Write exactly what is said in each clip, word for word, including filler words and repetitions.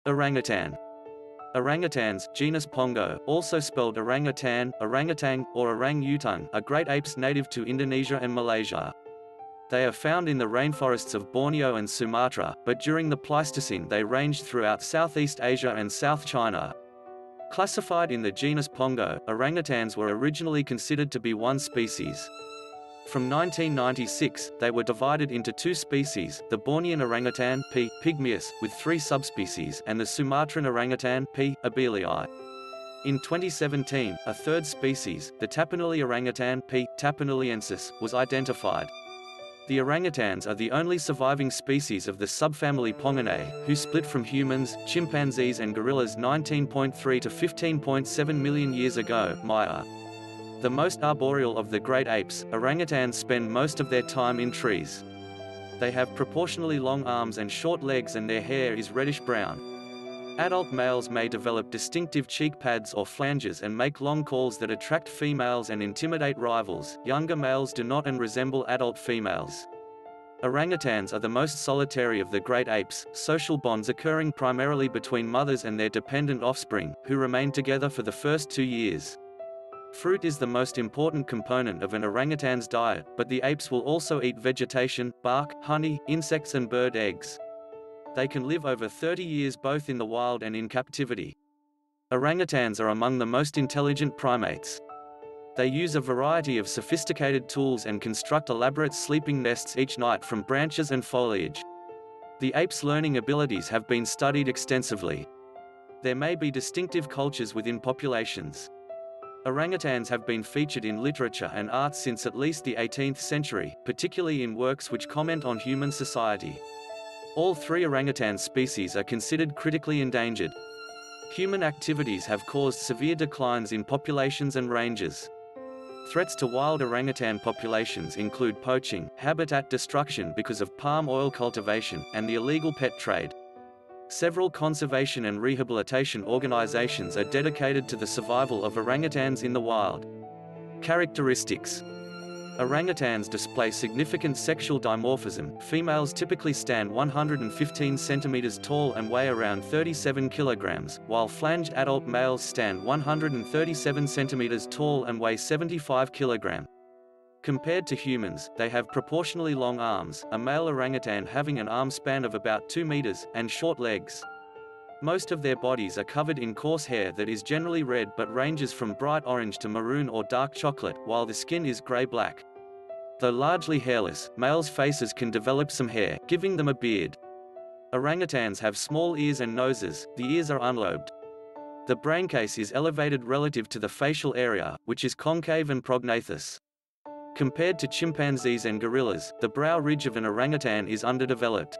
Orangutan. Orangutans, genus Pongo, also spelled orangutan, orangutan, or orangutan, are great apes native to Indonesia and Malaysia. They are found in the rainforests of Borneo and Sumatra, but during the Pleistocene they ranged throughout Southeast Asia and South China. Classified in the genus Pongo, orangutans were originally considered to be one species. From nineteen ninety-six, they were divided into two species, the Bornean orangutan, P. pygmaeus, with three subspecies, and the Sumatran orangutan, P. abelii. In twenty seventeen, a third species, the Tapanuli orangutan, P. tapanuliensis, was identified. The orangutans are the only surviving species of the subfamily Ponginae, who split from humans, chimpanzees and gorillas nineteen point three to fifteen point seven million years ago, Maya. The most arboreal of the great apes, orangutans spend most of their time in trees. They have proportionally long arms and short legs, and their hair is reddish-brown. Adult males may develop distinctive cheek pads or flanges and make long calls that attract females and intimidate rivals. Younger males do not and resemble adult females. Orangutans are the most solitary of the great apes, social bonds occurring primarily between mothers and their dependent offspring, who remain together for the first two years. Fruit is the most important component of an orangutan's diet, but the apes will also eat vegetation, bark, honey, insects and bird eggs. They can live over thirty years both in the wild and in captivity. Orangutans are among the most intelligent primates. They use a variety of sophisticated tools and construct elaborate sleeping nests each night from branches and foliage. The apes' learning abilities have been studied extensively. There may be distinctive cultures within populations. Orangutans have been featured in literature and art since at least the eighteenth century, particularly in works which comment on human society. All three orangutan species are considered critically endangered. Human activities have caused severe declines in populations and ranges. Threats to wild orangutan populations include poaching, habitat destruction because of palm oil cultivation, and the illegal pet trade. Several conservation and rehabilitation organizations are dedicated to the survival of orangutans in the wild. Characteristics. Orangutans display significant sexual dimorphism. Females typically stand one hundred fifteen centimeters tall and weigh around thirty-seven kilograms, while flanged adult males stand one hundred thirty-seven centimeters tall and weigh seventy-five kilograms. Compared to humans, they have proportionally long arms, a male orangutan having an arm span of about two meters, and short legs. Most of their bodies are covered in coarse hair that is generally red but ranges from bright orange to maroon or dark chocolate, while the skin is gray-black. Though largely hairless, males' faces can develop some hair, giving them a beard. Orangutans have small ears and noses. The ears are unlobed. The braincase is elevated relative to the facial area, which is concave and prognathous. Compared to chimpanzees and gorillas, the brow ridge of an orangutan is underdeveloped.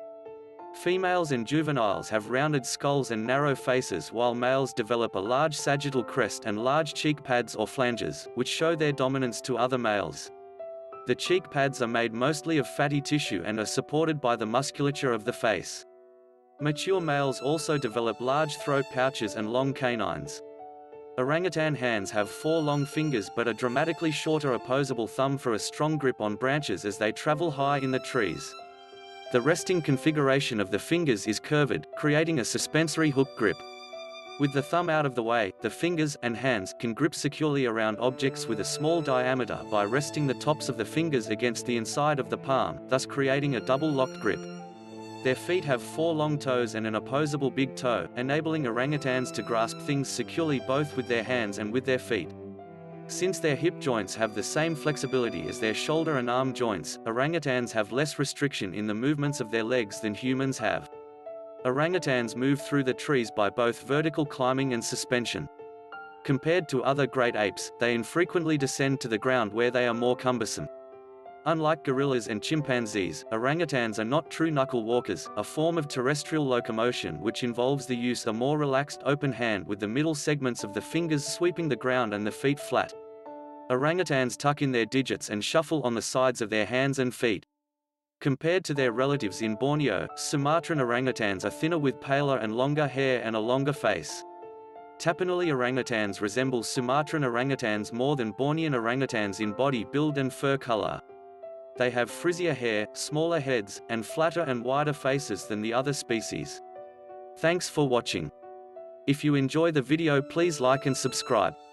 Females and juveniles have rounded skulls and narrow faces, while males develop a large sagittal crest and large cheek pads or flanges, which show their dominance to other males. The cheek pads are made mostly of fatty tissue and are supported by the musculature of the face. Mature males also develop large throat pouches and long canines. Orangutan hands have four long fingers but a dramatically shorter opposable thumb for a strong grip on branches as they travel high in the trees. The resting configuration of the fingers is curved, creating a suspensory hook grip. With the thumb out of the way, the fingers and hands can grip securely around objects with a small diameter by resting the tops of the fingers against the inside of the palm, thus creating a double locked grip. Their feet have four long toes and an opposable big toe, enabling orangutans to grasp things securely both with their hands and with their feet. Since their hip joints have the same flexibility as their shoulder and arm joints, orangutans have less restriction in the movements of their legs than humans have. Orangutans move through the trees by both vertical climbing and suspension. Compared to other great apes, they infrequently descend to the ground where they are more cumbersome. Unlike gorillas and chimpanzees, orangutans are not true knuckle walkers, a form of terrestrial locomotion which involves the use of a more relaxed open hand with the middle segments of the fingers sweeping the ground and the feet flat. Orangutans tuck in their digits and shuffle on the sides of their hands and feet. Compared to their relatives in Borneo, Sumatran orangutans are thinner with paler and longer hair and a longer face. Tapanuli orangutans resemble Sumatran orangutans more than Bornean orangutans in body build and fur color. They have frizzier hair, smaller heads, and flatter and wider faces than the other species. Thanks for watching. If you enjoy the video, please like and subscribe.